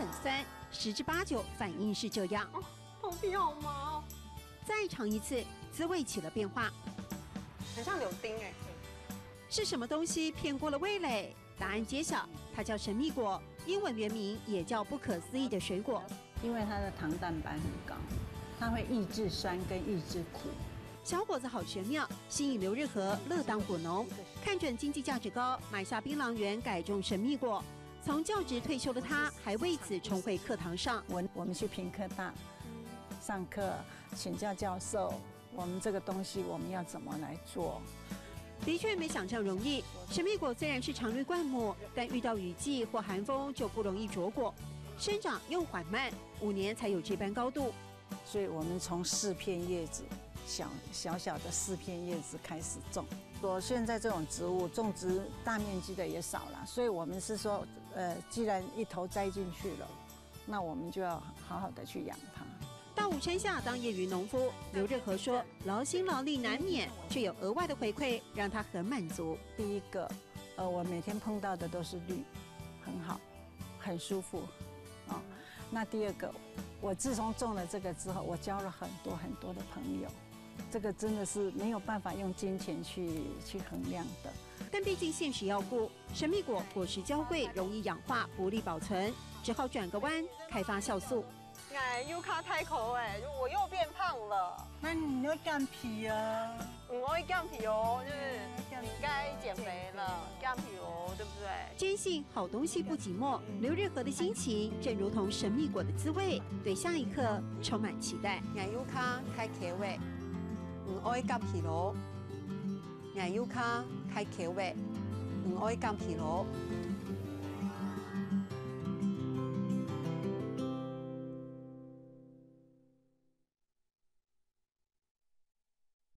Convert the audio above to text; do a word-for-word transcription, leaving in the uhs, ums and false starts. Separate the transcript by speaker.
Speaker 1: 酸，十之八九反应是这样。
Speaker 2: 哦，头皮好麻哦。
Speaker 1: 再尝一次，滋味起了变化，
Speaker 2: 很像柳丁哎。
Speaker 1: 是什么东西骗过了味蕾？答案揭晓，它叫神秘果，英文原名也叫不可思议的水果。
Speaker 3: 因为它的糖蛋白很高，它会抑制酸跟抑制苦。
Speaker 1: 小伙子好玄妙，吸引刘日和乐当果农，看准经济价值高，买下槟榔园改种神秘果。从教职退休的他，还为此重回课堂上。
Speaker 3: 我我们去屏科大上课，请教教授，我们这个东西我们要怎么来做？
Speaker 1: 的确没想象容易。神秘果虽然是常绿灌木，但遇到雨季或寒风就不容易着果，生长又缓慢，五年才有这般高度。
Speaker 3: 所以我们从四片叶子，小小小的四片叶子开始种。我现在这种植物种植大面积的也少了，所以我们是说，呃，既然一头栽进去了，那我们就要好好的去养它。
Speaker 1: 到五山下当业余农夫，刘日和说，劳心劳力难免，却有额外的回馈，让他很满足。
Speaker 3: 第一个，呃，我每天碰到的都是绿，很好，很舒服，哦。那第二个，我自从种了这个之后，我交了很多很多的朋友，这个真的是没有办法用金钱去去衡量的。
Speaker 1: 但毕竟现实要顾，神秘果果实娇贵，容易氧化，不利保存，只好转个弯，开发酵素。
Speaker 2: 哎，优卡太口哎，我又变胖了。
Speaker 3: 那你要干皮啊？
Speaker 2: 嗯，我会干皮哦，就是你该减肥了，干皮哦，对不对？
Speaker 1: 坚信好东西不寂寞，刘日和的心情正如同神秘果的滋味，对下一刻充满期待。
Speaker 2: 哎，优卡开口味，嗯，我会干皮咯。哎，优卡开口味，嗯，我会干皮咯。